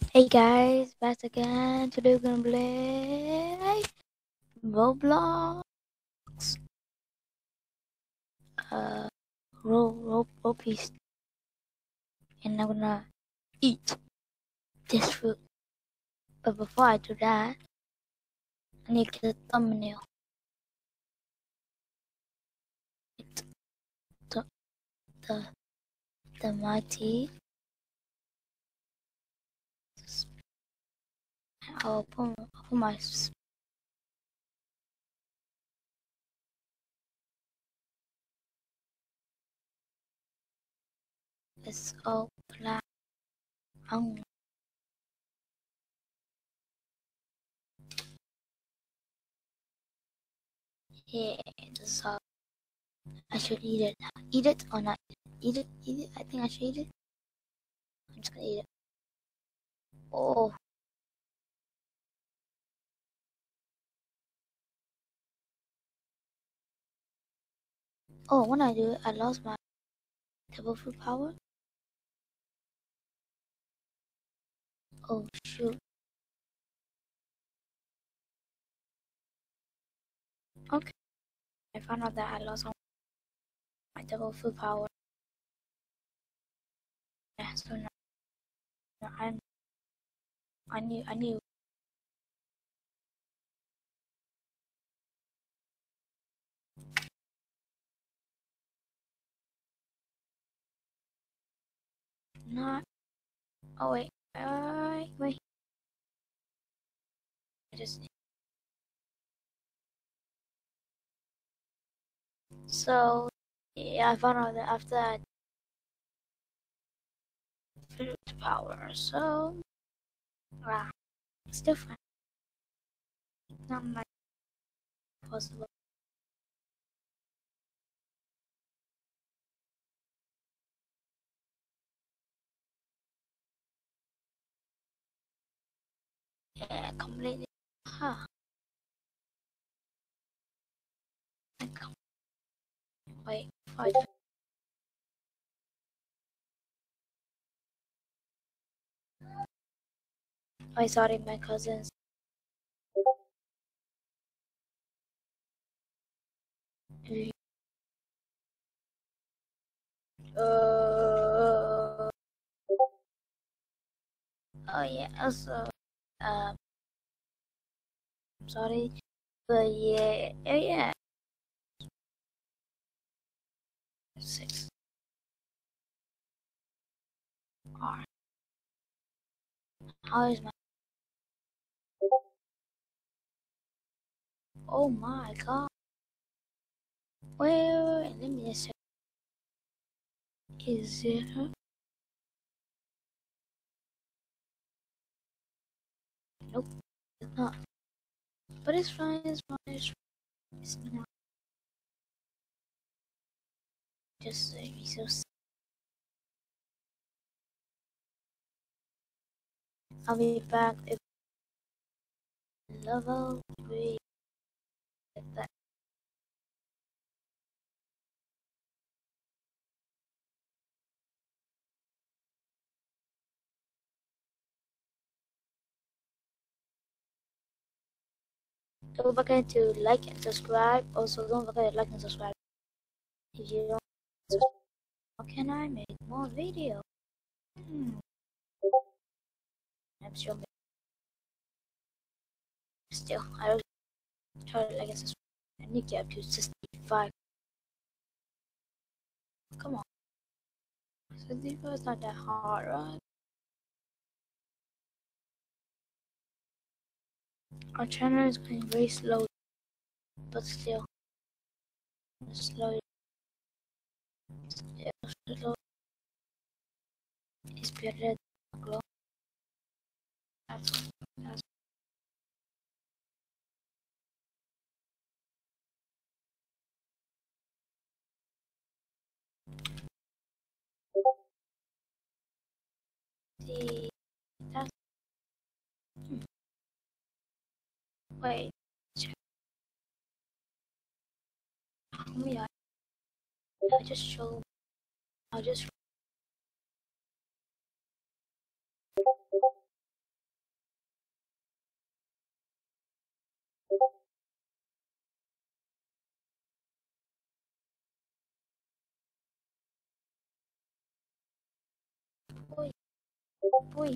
Hey guys, back again. Today we're gonna play Roblox. Uh, roll piece, and I'm gonna eat this fruit. But before I do that, I need to get a thumbnail. It's the the the mighty. I'll put my. It's all black. Yeah, this is all. I should eat it. Eat it or not? Eat it. Eat it. I think I should eat it. I'm just gonna eat it. Oh. Oh, when I do it, I lost my double fruit power. Oh shoot. Okay. I found out that I lost all my double fruit power. Yeah, so now I knew. Not. Oh wait. Wait. I just. So yeah, I found out that after that fruit power. So wow, it's different. Not my possible. Yeah, completely. Huh. Wait. Fight. I sorry, my cousins. Uh. Oh yeah. Also. Um. Sorry. But yeah. Yeah. 6 R. How is my? Oh my god. Wait, let me just check. Is it her? Nope, it's not. But it's fine, it's fine, it's fine. It's not. Just be so. I'll be back if level 3. That. Don't forget to like and subscribe. Also, don't forget to like and subscribe. If you don't subscribe, how can I make more videos? I'm sure. Still, I will try to like and subscribe. I need to get up to 65. Come on. 65 is not that hard, right? Our channel is going very slow, but still slow. Still slow. It's better than glow. That's the that's wait. Check. Yeah, I just show. I just Boy, boy.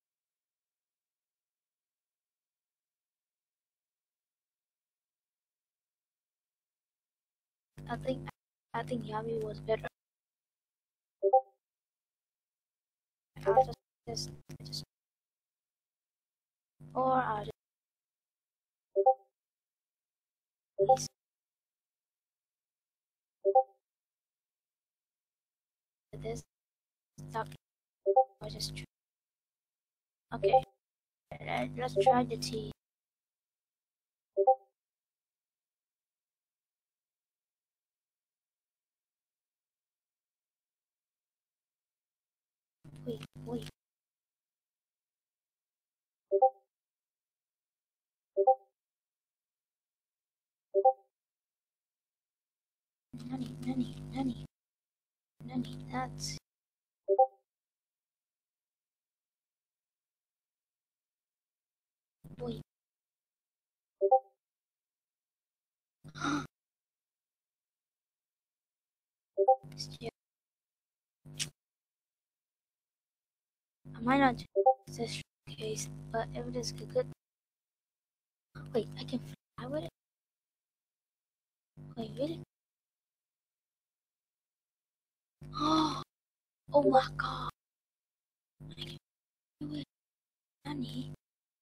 I think Yami was better. I'll just or I'll just this. Stop. I'll just try. Okay. Let's try the tea. Wait. Nani, that's wait. Still, I might not do this case, but if it is good. Wait, I can fly with it? Wait, really? Oh my god. I can do it. Nani?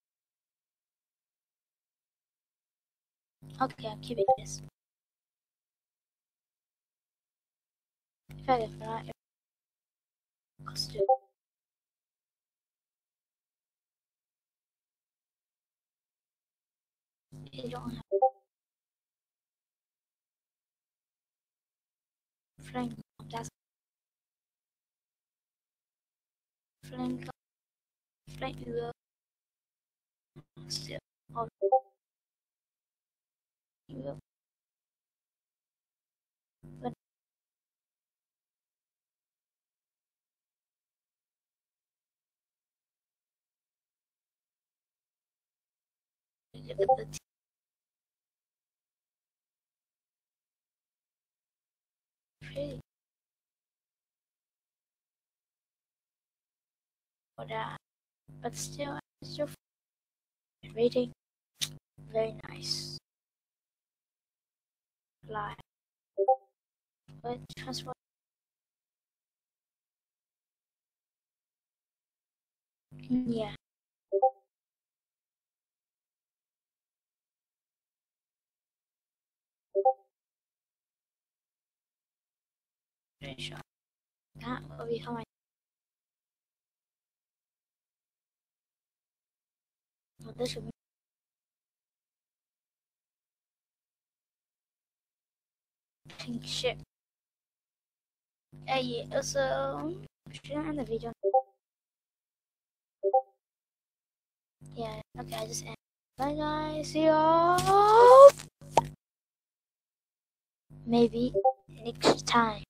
Okay, I'm keeping this. If I can fly, I'll still. You don't have flying. That's flying. Flying. You will still. Oh, you will. But look at the pretty for that. But still, rating very nice. Fly. But transform. Yeah. Pretty sure. That will be how I. Oh, this should be pink ship. Yeah, so should I end the video? Yeah, okay, I just end. Bye guys, see y'all maybe next time.